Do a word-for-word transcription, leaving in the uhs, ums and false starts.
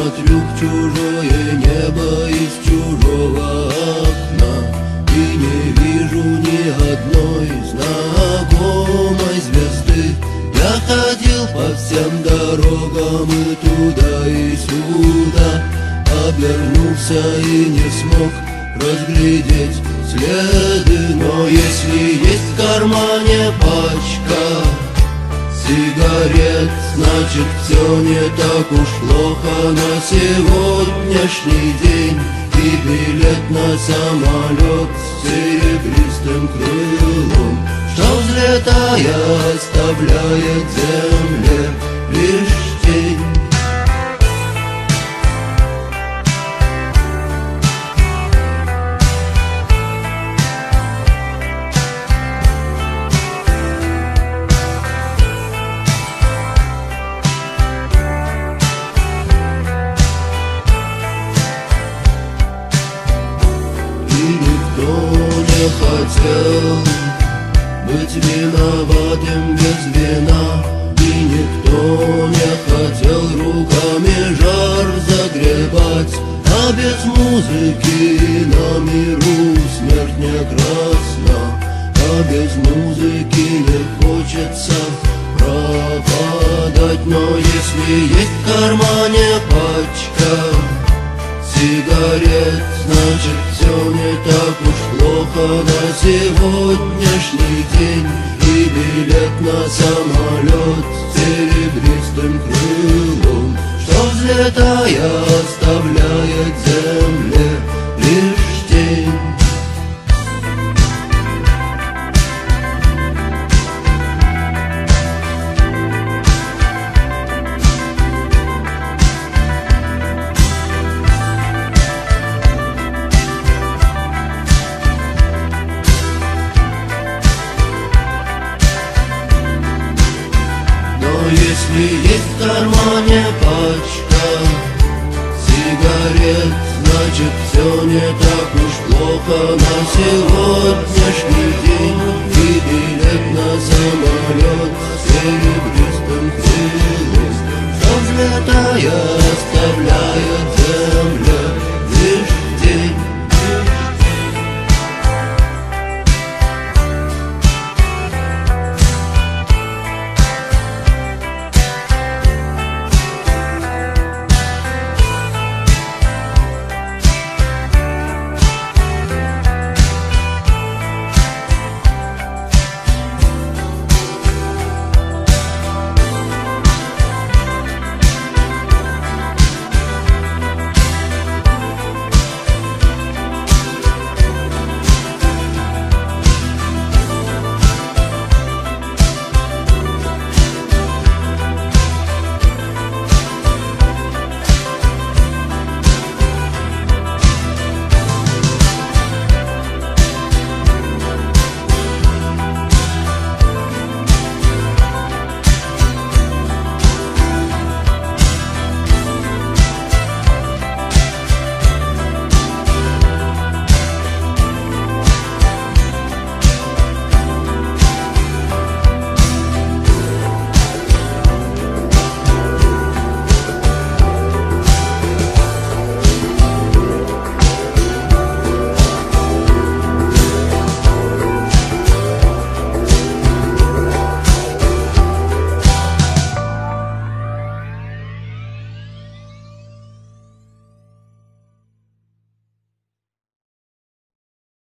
смотрю в чужое небо из чужого окна и не вижу ни одной знакомой звезды. Я ходил по всем дорогам и туда и сюда, обернулся и не смог разглядеть следы. Но если есть в кармане пачка сигарет, значит все не так уж плохо на сегодняшний день. И билет на самолет с серебристым крылом, что взлетая оставляет земле лишь тень. Хотел быть виноватым без вина, и никто не хотел руками жар загребать. А без музыки на миру смерть не красна, а без музыки не хочется пропадать. Но если есть в кармане пачка сигарет, значит все не так уж плохо на сегодняшний день. И билет на самолет с серебристым крылом, что взлетая оставляет земле лишь тень. Если есть в кармане пачка сигарет, значит все не так уж плохо на сегодняшний день.